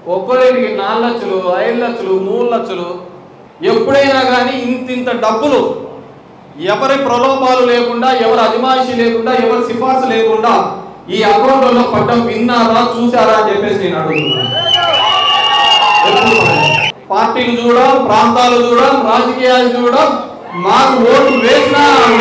ఒక్కరికి 4 లక్షలు 5 లక్షలు 3 లక్షలు ఎప్పుడైనా కానీ ఇంత డబ్బులు ఎవరి ప్రలోభాలు లేకుండా ఎవరి అజమాయిషీ లేకుండా ఎవరి సిఫార్సు లేకుండా ఈ అకౌంట్లలో పడ్డం విన్నారా చూసారా అని చెప్పేసి నేను అడుగుతున్నాను. పార్టీలు చూడడం, ప్రాంతాలు చూడడం, రాజకీయాలు చూడడం, మాకు ఓటు వేసినా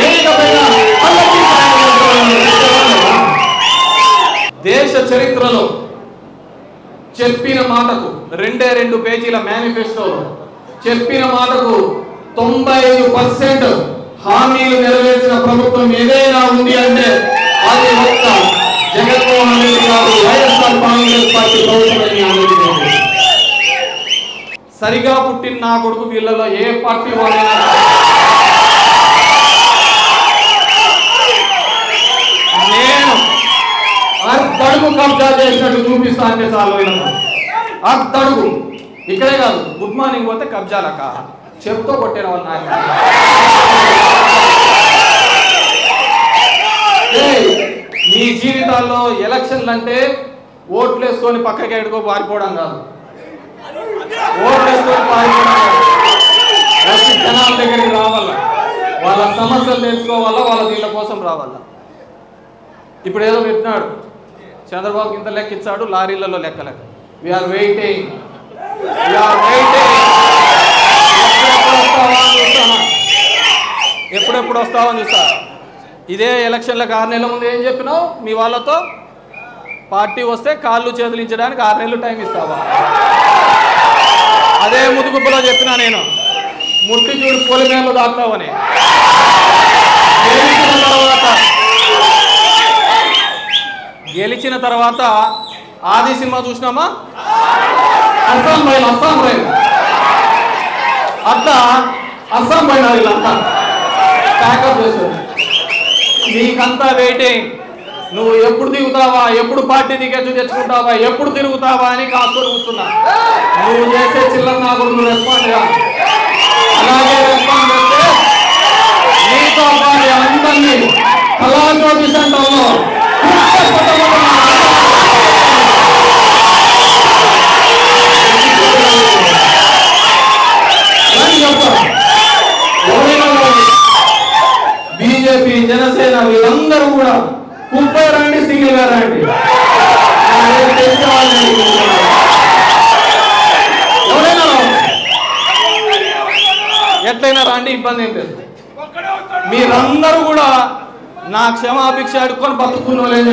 దేశ చరిత్రలో చెప్పిన మాటకు 2 పేజీల మేనిఫెస్టోలో చెప్పిన మాటకు 95% హామీలు నెరవేర్చిన ప్రభుత్వం ఏదైనా ఉంది అంటే అది ఒక్క జగన్మోహన్ రెడ్డి గారు వైఎస్ఆర్ కాంగ్రెస్ పార్టీ ప్రభుత్వం. సరిగా పుట్టిన నా కొడుకు వీళ్ళలో ఏ పార్టీ వాళ్ళైనా నేను అర్ధడుగు కబ్జా చేసినట్టు చూపిస్తా అంటే చాలు. అర్ధడుగు ఇక్కడే కాదు, గుడ్ మార్నింగ్ పోతే కబ్జాలక చెప్తో కొట్టిన వాళ్ళు నాకు. మీ జీవితాల్లో ఎలక్షన్లు అంటే ఓట్లు వేసుకొని పక్కకి ఎడుకో పారిపోవడం కాదు, ఓట్లు వేసుకొని పారిపోవడం కాదు. జనాల దగ్గరికి రావాల, వాళ్ళ సమస్యలు తెలుసుకోవాలా, వాళ్ళ దీళ్ళ కోసం రావాలా. ఇప్పుడు ఏదో పెట్టినాడు చంద్రబాబు ఇంత లెక్క ఇచ్చాడు, లారీలలో లెక్కలెక్క. వీఆర్ వెయిటింగ్, ఎప్పుడెప్పుడు వస్తావని చూస్తా. ఇదే ఎలక్షన్లకు 6 నెలల ముందు ఏం చెప్పినావు మీ వాళ్ళతో? పార్టీ వస్తే కాళ్ళు చేతులించడానికి 6 నెలలు టైం ఇస్తావా? అదే ముదుగుబ్బలో చెప్పినా నేను, ముట్టి చూడు పొలిమేలు దాటుతావని. గెలిచిన తర్వాత ఆది సినిమా చూసినామా? అస్సాం రైలు అట్లా అస్సాం పోయినా వీళ్ళంతా ప్యాకప్ చేశారు. నీకంతా వెయిటింగ్, నువ్వు ఎప్పుడు దిగుతావా, ఎప్పుడు పార్టీ టికెట్లు తెచ్చుకుంటావా, ఎప్పుడు తిరుగుతావా అని కాసుకొని కూర్చున్నా. నువ్వు చేసే చిల్లర నాకు నువ్వు రెస్పాండ్ గా, అలాగే రెస్పాండ్ చేస్తే నీతో పాటు అందరినీ కళాజ్యోతి సెంటర్లో బీజేపీ జనసేన వీళ్ళందరూ కూడా కుప్పై రండి, సింగిల్ గా రండి, ఎవరైనా ఎట్లయినా రండి, ఇబ్బంది ఏం లేదు. మీరందరూ కూడా నా క్షమాభిక్ష అడుక్కొని బతుకున్నోళ్ళని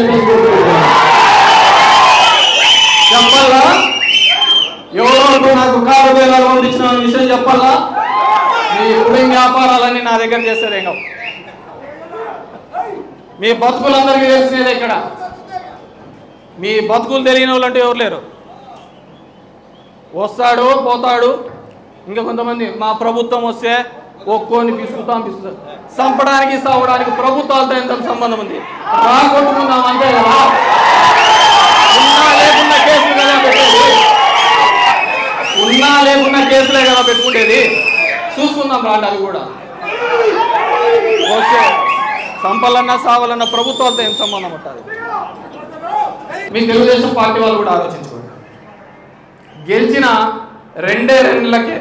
చెప్పాలా? ఎవరో నాకు కారు బేరాలు పంపించిన విషయం చెప్పాలా? మీ ఇప్పుడు వ్యాపారాలన్నీ నా దగ్గర చేస్తారేం కావు. మీ బతుకులందరికీ తెలిసినది ఇక్కడ. మీ బతుకులు తెలియని వాళ్ళు అంటే ఎవరు లేరు. వస్తాడు పోతాడు. ఇంకా కొంతమంది మా ప్రభుత్వం వస్తే ఒక్కోని పిసుకుతాం. చంపడానికి సావడానికి ప్రభుత్వాలతో ఎంత సంబంధం ఉంది? రాకొట్టుకుందాం అంతే కదా. ఉన్నా లేకున్నా కేసులు కదా పెట్టేది, ఉన్నా లేకున్నా కేసులే కదా పెట్టుకుంటేది. చూసుకుందాం రాండి. అది కూడా వస్తే సంపాలన్నా సావాలన్నా ప్రభుత్వాలతో ఏం సంబంధం ఉంటుంది? మీ తెలుగుదేశం పార్టీ వాళ్ళు కూడా ఆలోచించుకోండి. గెలిచిన 2 నెలలకే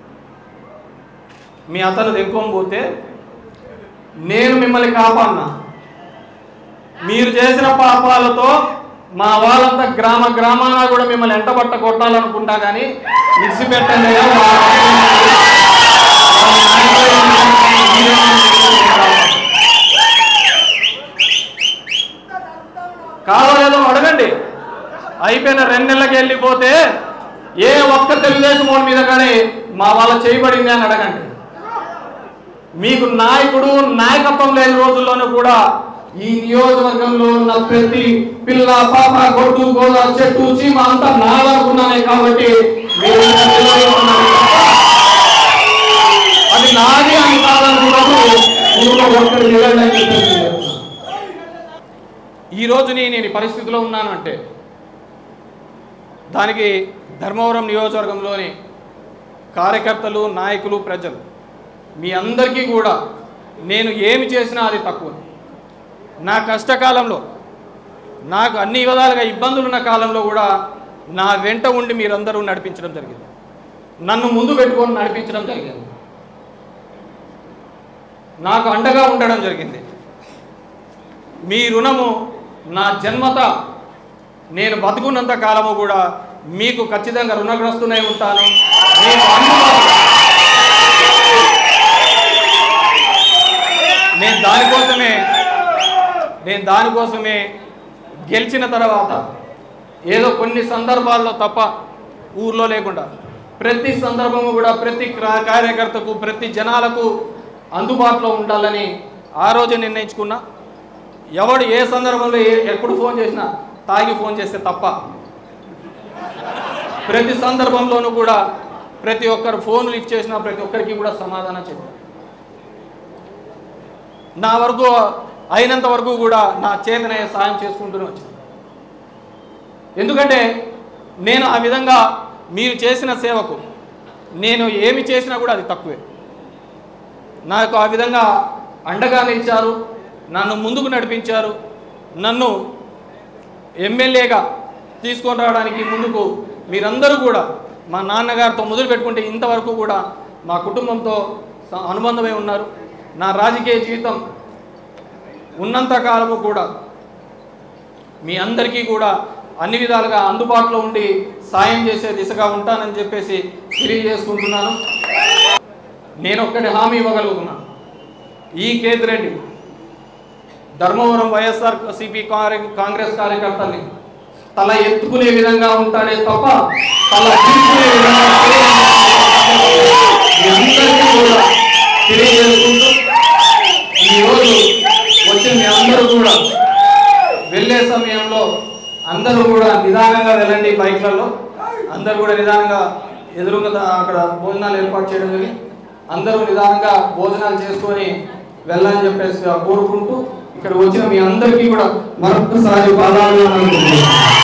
మీ అతను దెంకొని పోతే నేను మిమ్మల్ని కాపాడినా. మీరు చేసిన పాపాలతో మా వాళ్ళంతా గ్రామాన కూడా మిమ్మల్ని ఎంటబట్ట కొట్టాలనుకుంటా కానీ విడిచిపెట్టండి. కావాలేదో అడగండి. అయిపోయిన 2 నెలలకి వెళ్ళిపోతే ఏ ఒక్క తెలుగుదేశం వాడి మీద కానీ మా వాళ్ళ చేయబడింది అని అడగండి. మీకు నాయకుడు నాయకత్వం లేని రోజుల్లోనూ కూడా ఈ నియోజకవర్గంలో ఉన్న ప్రతి పిల్ల పాప గొడ్డు గోద చెట్టు చీమ అంతా నాదనుకున్నానే కాబట్టి అది నాది అని కాదనుకున్నప్పుడు ఈరోజు నేను ఈ పరిస్థితిలో ఉన్నాను అంటే దానికి ధర్మవరం నియోజకవర్గంలోని కార్యకర్తలు, నాయకులు, ప్రజలు మీ అందరికీ కూడా నేను ఏమి చేసినా అది తక్కువ. నా కష్టకాలంలో నాకు అన్ని విధాలుగా ఇబ్బందులు ఉన్న కాలంలో కూడా నా వెంట ఉండి మీరందరూ నడిపించడం జరిగింది, నన్ను ముందు పెట్టుకొని నడిపించడం జరిగింది, నాకు అండగా ఉండడం జరిగింది. మీ రుణము నా జన్మత నేను బతుకున్నంత కాలము కూడా మీకు ఖచ్చితంగా రుణగ్రస్తునై ఉంటాను. నేను దానికోసమే గెలిచిన తర్వాత ఏదో కొన్ని సందర్భాల్లో తప్ప ఊర్లో లేకుండా ప్రతి సందర్భము కూడా ప్రతి కార్యకర్తకు ప్రతి జనాలకు అందుబాటులో ఉండాలని ఆ రోజు నిర్ణయించుకున్నా. ఎవడు ఏ సందర్భంలో ఎప్పుడు ఫోన్ చేసినా తాగి ఫోన్ చేస్తే తప్ప ప్రతి సందర్భంలోనూ కూడా ప్రతి ఒక్కరు ఫోన్ లిఫ్ట్ చేసినా ప్రతి ఒక్కరికి కూడా సమాధానం చెప్పారు. నా వరకు అయినంత వరకు కూడా నా చేతనే సాయం చేసుకుంటూనే వచ్చాను. ఎందుకంటే నేను ఆ విధంగా మీరు చేసిన సేవకు నేను ఏమి చేసినా కూడా అది తక్కువే. నాకు ఆ విధంగా అండగా నిలిచారు, నన్ను ముందుకు నడిపించారు. నన్ను ఎమ్మెల్యేగా తీసుకొని రావడానికి ముందుకు మీరందరూ కూడా మా నాన్నగారితో మొదలు పెట్టుకుంటే ఇంతవరకు కూడా మా కుటుంబంతో అనుబంధమై ఉన్నారు. నా రాజకీయ జీవితం ఉన్నంతకాలము కూడా మీ అందరికీ కూడా అన్ని విధాలుగా అందుబాటులో ఉండి సాయం చేసే దిశగా ఉంటానని చెప్పేసి తెలియజేసుకుంటున్నాను. నేను ఒక్కటి హామీ ఇవ్వగలుగుతున్నాను, ఈ కేతిరెడ్డి ధర్మవరం వైఎస్ఆర్సీపీ కాంగ్రెస్ కార్యకర్తల్ని తల ఎత్తుకునే విధంగా ఉంటాడే తప్ప తల తీసుకునే విధంగా కూడా తెలియజేసుకుంటూ ఈరోజు వచ్చిన మీ అందరూ కూడా వెళ్ళే సమయంలో అందరూ కూడా నిదానంగా వెళ్ళండి. బైక్లలో అందరూ కూడా నిదానంగా ఎదురుగా అక్కడ భోజనాలు ఏర్పాటు చేయడం జరిగింది. అందరూ నిదానంగా భోజనాలు చేసుకొని వెళ్ళాలని చెప్పేసి కోరుకుంటూ ఇక్కడ వచ్చిన మీ అందరికీ కూడా మరొకసారి పాదాలు